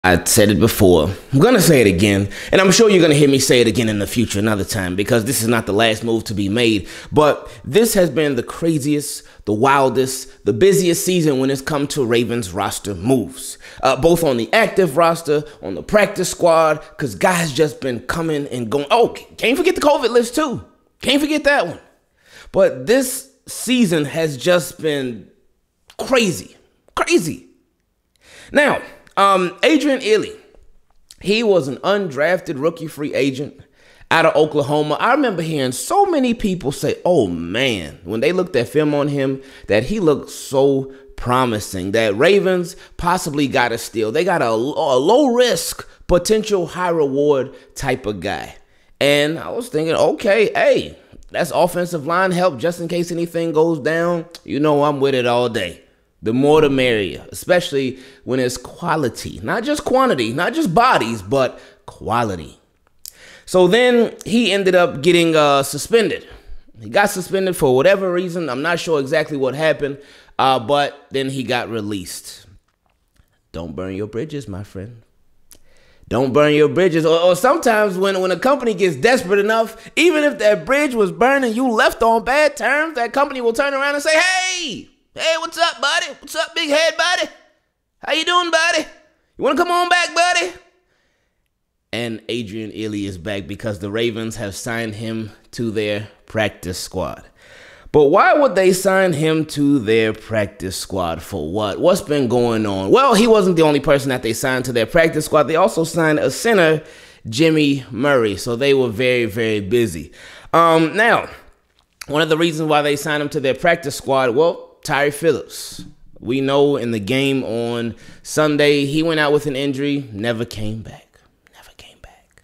I said it before. I'm going to say it again. And I'm sure you're going to hear me say it again in the future another time because this is not the last move to be made. But this has been the craziest, the wildest, the busiest season when it's come to Ravens roster moves. Both on the active roster, on the practice squad, because guys just been coming and going. Oh, can't forget the COVID list too. Can't forget that one. But this season has just been crazy. Crazy. Now, Adrian Ealy, he was an undrafted rookie free agent out of Oklahoma. I remember hearing so many people say, oh man, when they looked at film on him, that he looked so promising, that Ravens possibly got a steal. They got a low risk, potential high reward type of guy. And I was thinking, okay, hey, that's offensive line help just in case anything goes down. You know, I'm with it all day. The more the merrier, especially when it's quality, not just quantity, not just bodies, but quality. So then he ended up getting suspended. He got suspended for whatever reason. I'm not sure exactly what happened, but then he got released. Don't burn your bridges, my friend. Don't burn your bridges. Or sometimes when a company gets desperate enough, even if that bridge was burned and you left on bad terms, that company will turn around and say, Hey, what's up, buddy? What's up, big head, buddy? How you doing, buddy? You want to come on back, buddy? And Adrian Ealy is back because the Ravens have signed him to their practice squad. But why would they sign him to their practice squad for what? What's been going on? Well, he wasn't the only person that they signed to their practice squad. They also signed a center, Jimmy Murray. So they were very, very busy. Now, one of the reasons why they signed him to their practice squad, well, Tyre Phillips. We know in the game on Sunday, he went out with an injury, never came back. Never came back.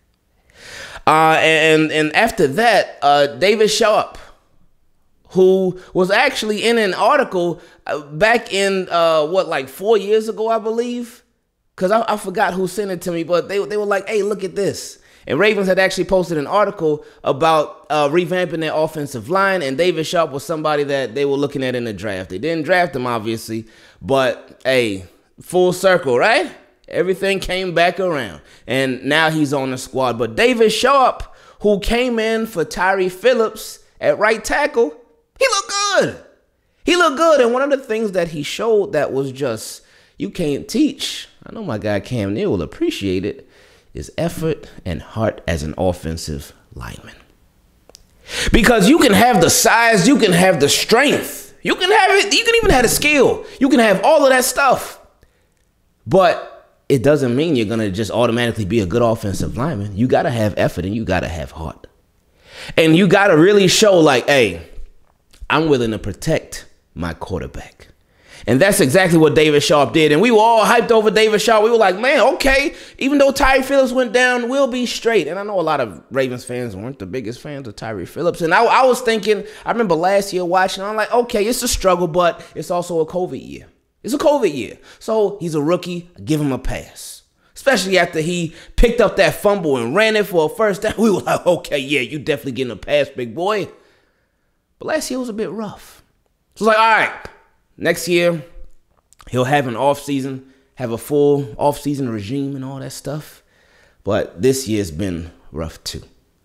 And after that, David Sharpe, who was actually in an article back in, 4 years ago, I believe? Because I forgot who sent it to me, but they were like, hey, look at this. And Ravens had actually posted an article about revamping their offensive line, and David Sharpe was somebody that they were looking at in the draft. They didn't draft him, obviously, but, hey, full circle, right? Everything came back around, and now he's on the squad. But David Sharpe, who came in for Tyre Phillips at right tackle, he looked good. He looked good, and one of the things that he showed that was just, you can't teach. I know my guy Cam Neal will appreciate it. Is effort and heart as an offensive lineman. Because you can have the size, you can have the strength, you can have it, you can even have the skill, you can have all of that stuff. But it doesn't mean you're going to just automatically be a good offensive lineman. You got to have effort and you got to have heart. And you got to really show like, hey, I'm willing to protect my quarterback. And that's exactly what David Sharpe did. And we were all hyped over David Sharpe. We were like, man, okay, even though Tyre Phillips went down, we'll be straight. And I know a lot of Ravens fans weren't the biggest fans of Tyre Phillips. And I was thinking, I remember last year watching, I'm like, okay, it's a struggle, but it's also a COVID year. It's a COVID year. So he's a rookie. Give him a pass. Especially after he picked up that fumble and ran it for a first down. We were like, okay, yeah, you definitely getting a pass, big boy. But last year was a bit rough. So it's like, all right. Next year, he'll have an offseason, have a full offseason regime and all that stuff. But this year's been rough too.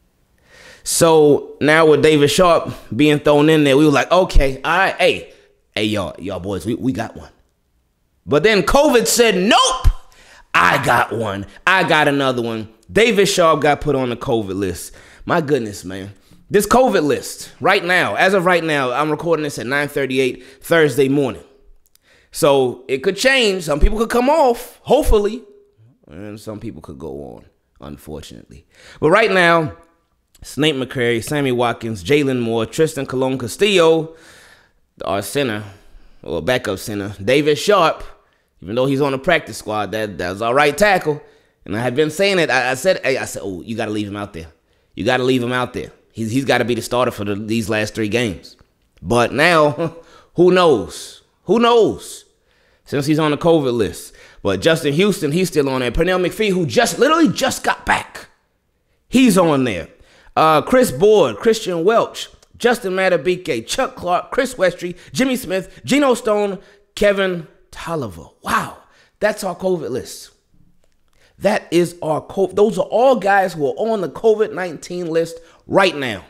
So now with David Sharpe being thrown in there, we were like, okay, all right, hey, y'all boys, we got one. But then COVID said, nope, I got one. I got another one. David Sharpe got put on the COVID list. My goodness, man. This COVID list, right now, as of right now, I'm recording this at 9:38 Thursday morning. So it could change. Some people could come off, hopefully, and some people could go on, unfortunately. But right now, it's Nate McCrary, Sammy Watkins, Jalen Moore, Tristan Colon-Castillo, our center, or backup center, David Sharpe, even though he's on the practice squad, that's our right tackle. And I have been saying it. I said, oh, you got to leave him out there. You got to leave him out there. He's got to be the starter for these last 3 games. But now, who knows? Who knows? Since he's on the COVID list. But Justin Houston, he's still on there. Pernell McPhee, who literally just got back. He's on there. Chris Board, Christian Welch, Justin Matabike, Chuck Clark, Chris Westry, Jimmy Smith, Geno Stone, Kevin Tolliver. Wow. That's our COVID list. That is our COVID. Those are all guys who are on the COVID-19 list right now.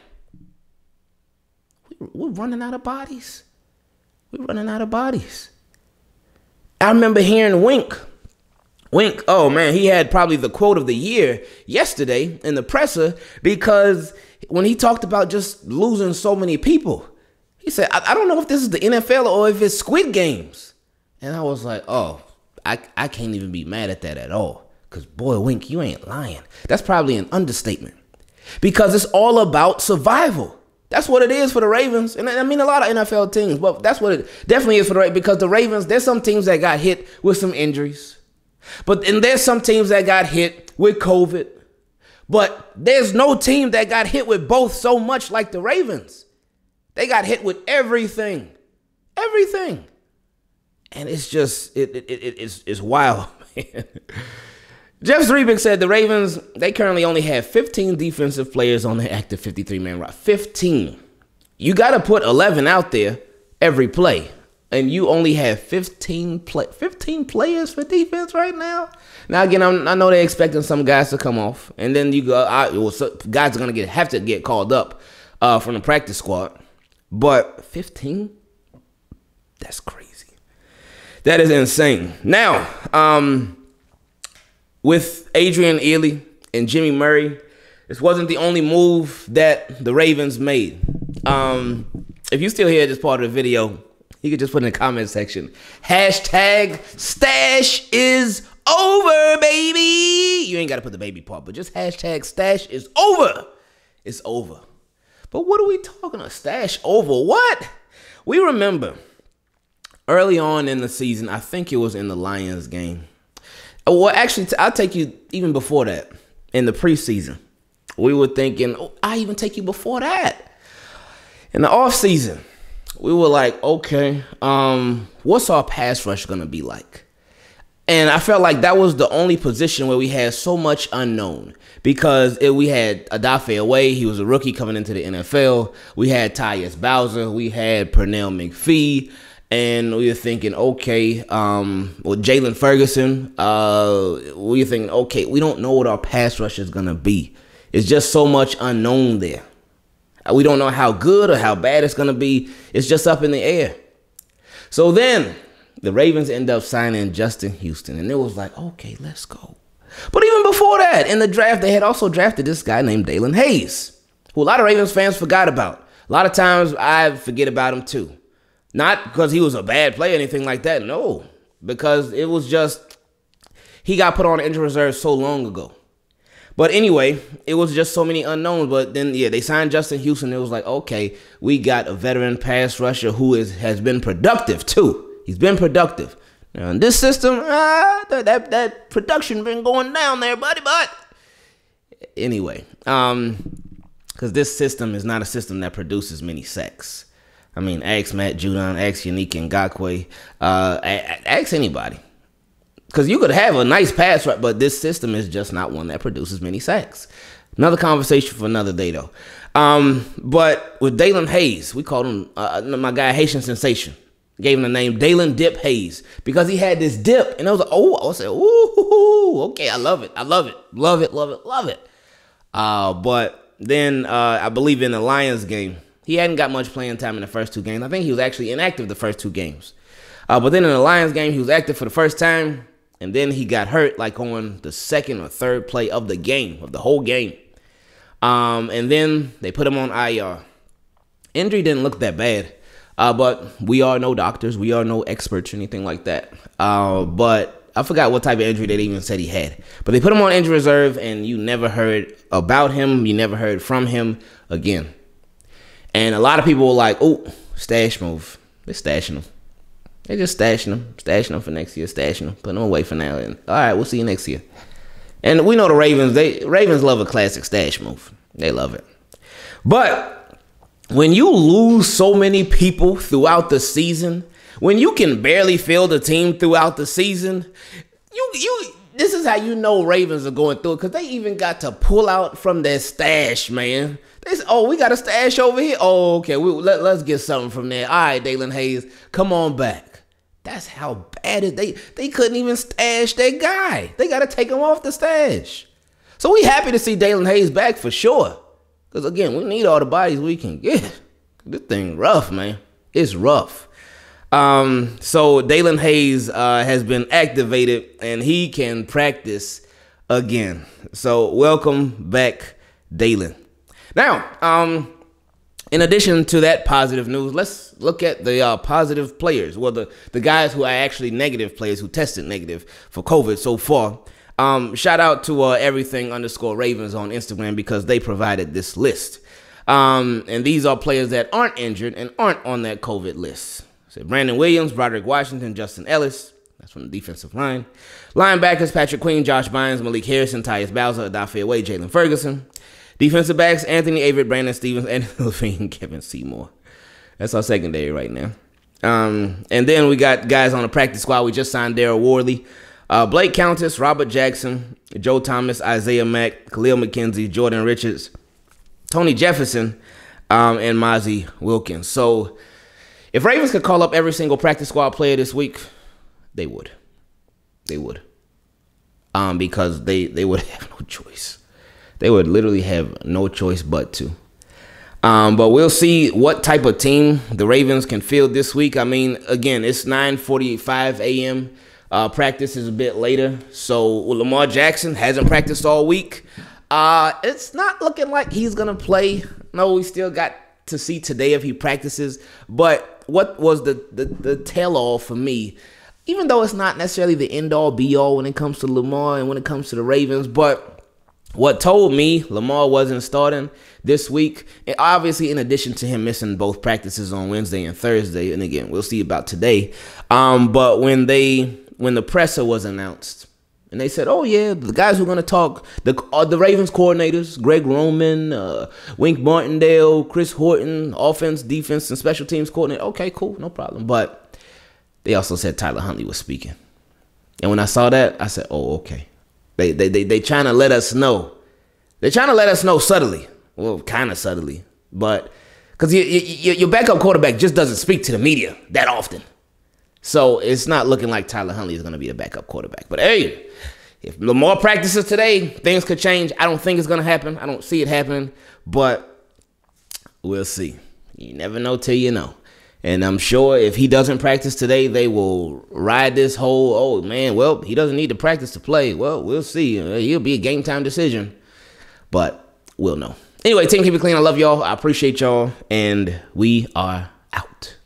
We're running out of bodies. We're running out of bodies. I remember hearing Wink, oh man, he had probably the quote of the year yesterday in the presser, because when he talked about just losing so many people, he said, I don't know if this is the NFL or if it's Squid Games. And I was like, oh, I can't even be mad at that at all. Because boy, Wink, you ain't lying. That's probably an understatement. Because it's all about survival. That's what it is for the Ravens. And I mean, a lot of NFL teams, but that's what it definitely is for the Ravens. Because the Ravens, there's some teams that got hit with some injuries. And there's some teams that got hit with COVID. But there's no team that got hit with both so much like the Ravens. They got hit with everything. Everything. And it's just, it's wild, man. Jeff Zrebiec said the Ravens, they currently only have 15 defensive players on the active 53-man roster. 15. You got to put 11 out there every play. And you only have 15 players for defense right now? Now, again, I know they're expecting some guys to come off. And then you go, guys are going to have to get called up from the practice squad. But 15? That's crazy. That is insane. Now, with Adrian Ealy and Jimmy Murray, this wasn't the only move that the Ravens made. If you still hear this part of the video, you could just put in the comment section, hashtag stash is over, baby. You ain't got to put the baby part, but just hashtag stash is over. It's over. But what are we talking about? Stash over what? We remember early on in the season, I think it was in the Lions game. Well, actually, I'll take you even before that. In the preseason, we were thinking, I even take you before that. In the offseason, we were like, okay, what's our pass rush going to be like? And I felt like that was the only position where we had so much unknown. Because we had Odafe Oweh, he was a rookie coming into the NFL. We had Tyus Bowser. We had Pernell McPhee. And we were thinking, okay, with Jalen Ferguson, we were thinking, okay, we don't know what our pass rush is going to be. It's just so much unknown there. We don't know how good or how bad it's going to be. It's just up in the air. So then the Ravens end up signing Justin Houston. And it was like, okay, let's go. But even before that, in the draft, they had also drafted this guy named Daylon Hayes, who a lot of Ravens fans forgot about. A lot of times I forget about him too. Not because he was a bad player or anything like that. No, because it was just he got put on injury reserve so long ago. But anyway, it was just so many unknowns. But then, yeah, they signed Justin Houston. It was like, okay, we got a veteran pass rusher who has been productive too. He's been productive. Now, in this system, that production been going down there, buddy. But anyway, because this system is not a system that produces many sacks. I mean, ask Matt Judon, ask Yannick Ngakoue, ask anybody. Because you could have a nice pass, right? But this system is just not one that produces many sacks. Another conversation for another day, though. But with Daylon Hayes, we called him, my guy, Haitian Sensation. Gave him the name Daylon Dip Hayes because he had this dip. And I was like, oh, I said, ooh, okay, I love it. I love it. Love it, love it, love it. But then I believe in the Lions game, he hadn't got much playing time in the first two games. I think he was actually inactive the first two games. But then in the Lions game, he was active for the first time. And then he got hurt like on the second or third play of the game, of the whole game. And then they put him on IR. Injury didn't look that bad. But we are no doctors. We are no experts or anything like that. But I forgot what type of injury they even said he had. But they put him on injury reserve, and you never heard about him. You never heard from him again. And a lot of people were like, oh, stash move. They're stashing him. They're just stashing him for next year, stashing him, putting him away for now. And all right, we'll see you next year. And we know the Ravens, Ravens love a classic stash move. They love it. But when you lose so many people throughout the season, when you can barely field the team throughout the season, this is how you know Ravens are going through it, because they even got to pull out from their stash, man. They said, oh, we got a stash over here. Oh, okay, let's get something from there. All right, Daylon Hayes, come on back. That's how bad they couldn't even stash their guy. They got to take him off the stash. So we happy to see Dalen Hayes back for sure. Because, again, we need all the bodies we can get. This thing rough, man. It's rough. So Dalen Hayes has been activated, and he can practice again. So welcome back, Dalen. Now, in addition to that positive news, let's look at the positive players. Well, the guys who are actually negative players who tested negative for COVID so far. Shout out to everything_Ravens on Instagram because they provided this list. And these are players that aren't injured and aren't on that COVID list. So Brandon Williams, Broderick Washington, Justin Ellis. That's from the defensive line. Linebackers, Patrick Queen, Josh Bynes, Malik Harrison, Tyus Bowser, Adafe Away, Jalen Ferguson. Defensive backs, Anthony Averett, Brandon Stevens, and Levine, Kevin Seymour. That's our secondary right now. And then we got guys on the practice squad. We just signed Daryl Worley, Blake Countess, Robert Jackson, Joe Thomas, Isaiah Mack, Khalil McKenzie, Jordan Richards, Tony Jefferson, and Mozzie Wilkins. So if Ravens could call up every single practice squad player this week, they would. They would. Because they would have no choice. They would literally have no choice but to. But we'll see what type of team the Ravens can field this week. I mean, again, it's 9:45 a.m. Practice is a bit later. So Lamar Jackson hasn't practiced all week. It's not looking like he's going to play. No, we still got to see today if he practices. But what was the tell-all for me, even though it's not necessarily the end-all, be-all when it comes to Lamar and when it comes to the Ravens, but what told me Lamar wasn't starting this week, and obviously in addition to him missing both practices on Wednesday and Thursday, and again, we'll see about today, but when the presser was announced, and they said, oh yeah, the guys who are going to talk, the Ravens coordinators, Greg Roman, Wink Martindale, Chris Horton, offense, defense, and special teams coordinator, okay, cool, no problem, but they also said Tyler Huntley was speaking, and when I saw that, I said, oh, okay. They trying to let us know. They're trying to let us know subtly. Well, kind of subtly. But because your backup quarterback just doesn't speak to the media that often. So it's not looking like Tyler Huntley is going to be the backup quarterback. But hey, if Lamar practices today, things could change. I don't think it's going to happen. I don't see it happening. But we'll see. You never know till you know. And I'm sure if he doesn't practice today, they will ride this whole, oh, man, well, he doesn't need to practice to play. Well, we'll see. It'll be a game time decision. But we'll know. Anyway, team, keep it clean. I love y'all. I appreciate y'all. And we are out.